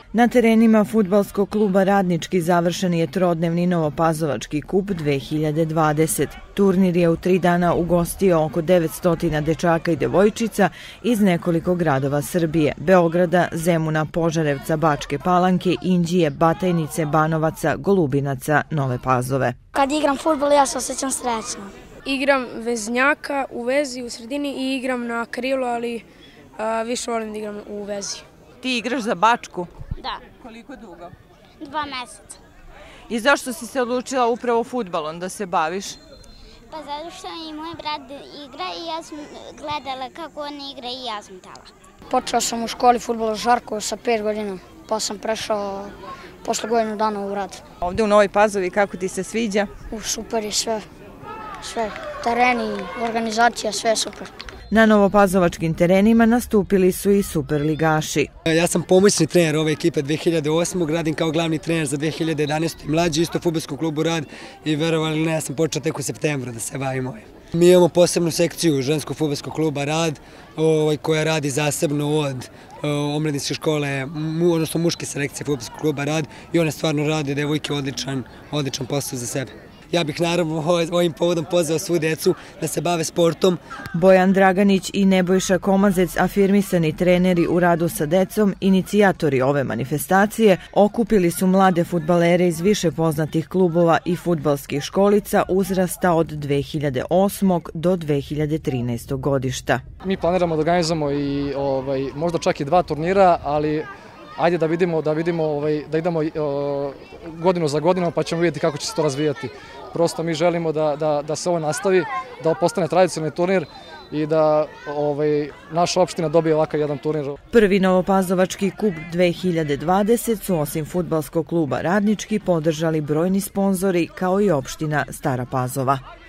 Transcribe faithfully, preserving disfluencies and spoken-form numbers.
Na terenima fudbalskog kluba Radnički završen je trodnevni Novopazovački kup dve hiljade dvadeset. Turnir je u tri dana ugostio oko devetsto dečaka i devojčica iz nekoliko gradova Srbije: Beograda, Zemuna, Požarevca, Bačke Palanke, Inđije, Batajnice, Banovaca, Golubinaca, Nove Pazove. Kad igram fudbal ja se osjećam srećno. Igram veznjaka u vezi u sredini i igram na krilu, ali a, više volim da igram u vezi. Ti igraš za Bačku? Da. Koliko dugo? Dva meseca. I zašto si se odlučila upravo fudbalom da se baviš? Pa zato što i moj brat igra i ja sam gledala kako on igra i ja sam tala. Počeo sam u školi fudbala Žarkovo sa pet godina, pa sam prešao posle godinu dana u rad. Ovde u Novoj Pazovi kako ti se sviđa? U, super je sve, sve, tereni, organizacija, sve je super. Na novopazovačkim terenima nastupili su i superligaši. Ja sam pomoćni trener ove ekipe dve hiljade osme. radim kao glavni trener za dve hiljade jedanaestu. i mlađi isto fudbalskom klubu Rad i verovali ili ne, ja sam počeo tek u septembru da se bavim ovim. Mi imamo posebnu sekciju ženskog fudbalskog kluba Rad ovaj, koja radi zasebno od omladinske škole, mu, odnosno muške selekcije fudbalskog kluba Rad i one stvarno rade, devojke, odličan, odličan posao za sebe. Ja bih naravno ovim povodom pozvao svu decu da se bave sportom. Bojan Draganić i Nebojša Komazec, afirmisani treneri u radu sa decom, inicijatori ove manifestacije, okupili su mlade fudbalere iz više poznatih klubova i fudbalskih školica uzrasta od dve hiljade osmog do dve hiljade trinaestog godišta. Mi planiramo da organizujemo i ovaj, možda čak i dva turnira, ali ajde da vidimo, da vidimo, ovaj, da idemo o, godinu za godinom pa ćemo vidjeti kako će se to razvijati. Prosto mi želimo da, da, da se ovo nastavi, da postane tradicionalni turnir i da ovaj, naša opština dobije ovakav jedan turnir. Prvi Novopazovački kup dve hiljade dvadeset su osim fudbalskog kluba Radnički podržali brojni sponzori kao i opština Stara Pazova.